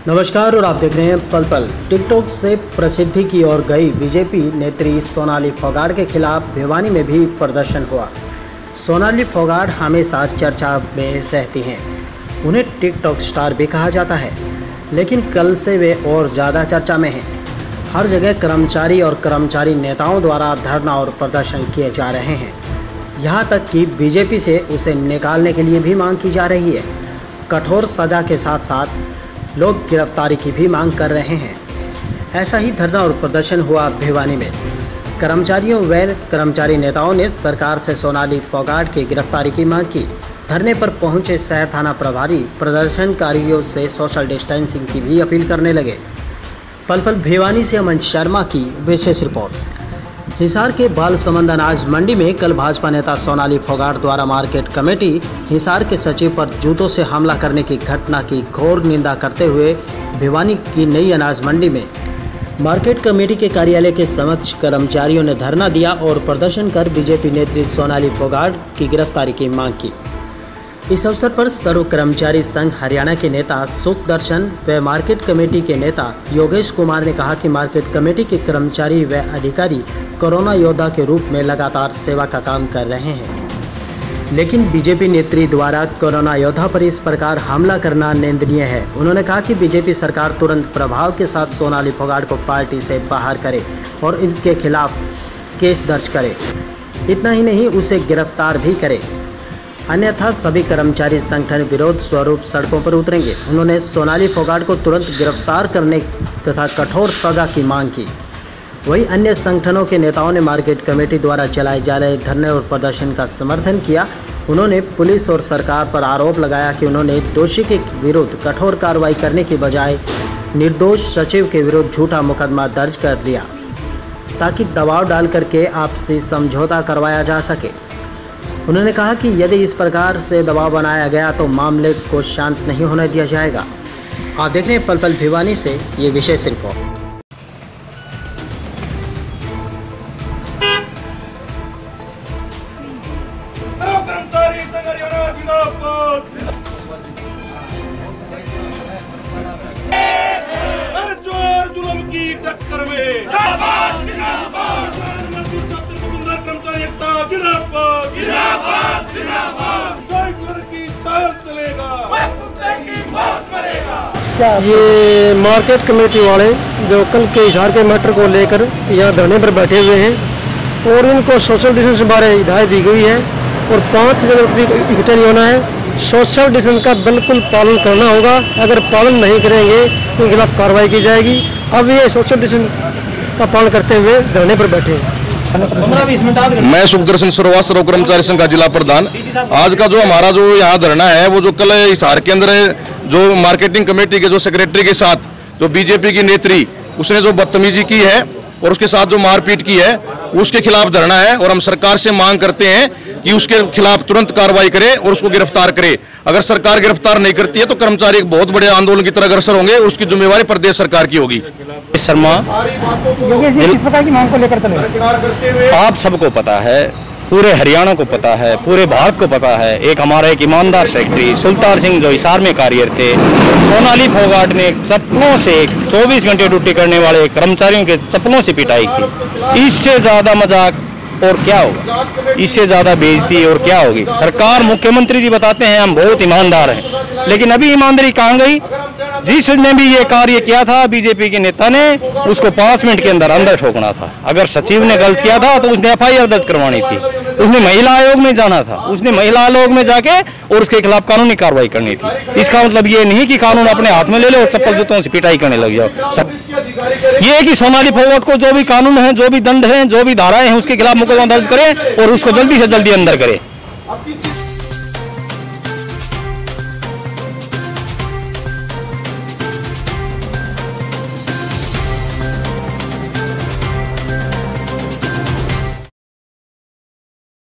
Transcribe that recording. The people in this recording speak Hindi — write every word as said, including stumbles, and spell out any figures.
नमस्कार और आप देख रहे हैं पल पल। टिकटॉक से प्रसिद्धि की ओर गई बीजेपी नेत्री सोनाली फोगाट के खिलाफ भिवानी में भी प्रदर्शन हुआ। सोनाली फोगाट हमेशा चर्चा में रहती हैं, उन्हें टिकटॉक स्टार भी कहा जाता है, लेकिन कल से वे और ज़्यादा चर्चा में हैं। हर जगह कर्मचारी और कर्मचारी नेताओं द्वारा धरना और प्रदर्शन किए जा रहे हैं। यहाँ तक कि बीजेपी से उसे निकालने के लिए भी मांग की जा रही है। कठोर सज़ा के साथ साथ लोग गिरफ्तारी की भी मांग कर रहे हैं। ऐसा ही धरना और प्रदर्शन हुआ भिवानी में। कर्मचारियों व कर्मचारी नेताओं ने सरकार से सोनाली फोगाट की गिरफ्तारी की मांग की। धरने पर पहुंचे शहर थाना प्रभारी प्रदर्शनकारियों से सोशल डिस्टेंसिंग की भी अपील करने लगे। पल पल भिवानी से अमन शर्मा की विशेष रिपोर्ट। हिसार के बालसमंद अनाज मंडी में कल भाजपा नेता सोनाली फोगाट द्वारा मार्केट कमेटी हिसार के सचिव पर जूतों से हमला करने की घटना की घोर निंदा करते हुए भिवानी की नई अनाज मंडी में मार्केट कमेटी के कार्यालय के समक्ष कर्मचारियों ने धरना दिया और प्रदर्शन कर बीजेपी नेत्री सोनाली फोगाट की गिरफ्तारी की मांग की। इस अवसर पर सर्व कर्मचारी संघ हरियाणा के नेता सुख दर्शन व मार्केट कमेटी के नेता योगेश कुमार ने कहा कि मार्केट कमेटी के कर्मचारी व अधिकारी कोरोना योद्धा के रूप में लगातार सेवा का काम कर रहे हैं, लेकिन बीजेपी नेत्री द्वारा कोरोना योद्धा पर इस प्रकार हमला करना निंदनीय है। उन्होंने कहा कि बीजेपी सरकार तुरंत प्रभाव के साथ सोनाली फोगाट को पार्टी से बाहर करे और इनके खिलाफ केस दर्ज करे। इतना ही नहीं, उसे गिरफ्तार भी करे, अन्यथा सभी कर्मचारी संगठन विरोध स्वरूप सड़कों पर उतरेंगे। उन्होंने सोनाली फोगाट को तुरंत गिरफ्तार करने तथा कठोर सजा की मांग की। वहीं अन्य संगठनों के नेताओं ने मार्केट कमेटी द्वारा चलाए जा रहे धरने और प्रदर्शन का समर्थन किया। उन्होंने पुलिस और सरकार पर आरोप लगाया कि उन्होंने दोषी के विरुद्ध कठोर कार्रवाई करने की बजाय निर्दोष सचिव के विरुद्ध झूठा मुकदमा दर्ज कर दिया, ताकि दबाव डाल करके आपसी समझौता करवाया जा सके। उन्होंने कहा कि यदि इस प्रकार से दबाव बनाया गया तो मामले को शांत नहीं होने दिया जाएगा। आप देख रहे हैं पल पल भिवानी से ये विशेष रिपोर्ट। की टक्कर में ये मार्केट कमेटी वाले जो कल के हिसार के मैटर को लेकर यहाँ धरने पर बैठे हुए हैं और इनको सोशल डिस्टेंस के बारे में हिदायत दी गई है और पाँच जगह इकट्ठे नहीं होना है। सोशल डिस्टेंस का बिल्कुल पालन करना होगा। अगर पालन नहीं करेंगे तो उनके खिलाफ कार्रवाई की जाएगी। अब ये सोशल डिस्टेंस का पालन करते हुए धरने पर बैठे हैं। मैं सुख दर्शन सरवा सर्व कर्मचारी संघ का जिला प्रधान। आज का जो हमारा जो यहाँ धरना है वो जो कल हिसार के अंदर जो मार्केटिंग कमेटी के जो सेक्रेटरी के साथ जो बीजेपी की नेत्री उसने जो बदतमीजी की है और उसके साथ जो मारपीट की है उसके खिलाफ धरना है और हम सरकार से मांग करते हैं कि उसके खिलाफ तुरंत कार्रवाई करे और उसको गिरफ्तार करे। अगर सरकार गिरफ्तार नहीं करती है तो कर्मचारी एक बहुत बड़े आंदोलन की तरह अग्रसर होंगे और उसकी जिम्मेवारी प्रदेश सरकार की होगी। शर्मा, किस प्रकार की मांग को लेकर चले? आप सबको पता है, पूरे हरियाणा को पता है, पूरे भारत को पता है, एक हमारा एक ईमानदार सेक्रेटरी सुल्तान सिंह जो हिसार में कार्यरत थे, सोनाली फोगाट ने चप्पलों से चौबीस घंटे ड्यूटी करने वाले कर्मचारियों के चप्पलों से पिटाई की। इससे ज्यादा मजाक और क्या होगा, इससे ज्यादा बेइज्जती और क्या होगी। सरकार, मुख्यमंत्री जी बताते हैं हम बहुत ईमानदार हैं, लेकिन अभी ईमानदारी कहाँ गई? जिसने भी ये कार्य किया था बीजेपी के नेता ने उसको पांच मिनट के अंदर अंदर ठोकना था। अगर सचिव ने गलत किया था तो उसने एफ आई आर दर्ज करवानी थी, उसने महिला आयोग में जाना था, उसने महिला आयोग में जाके और उसके खिलाफ कानूनी कार्रवाई करनी थी। इसका मतलब ये नहीं कि कानून अपने हाथ में ले लो और चप्पल जूतों से पिटाई करने लग जाओ। सब ये है कि सोनाली फोगाट को जो भी कानून है, जो भी दंड है, जो भी धाराएं हैं उसके खिलाफ मुकदमा दर्ज करें और उसको जल्दी से जल्दी अंदर करें।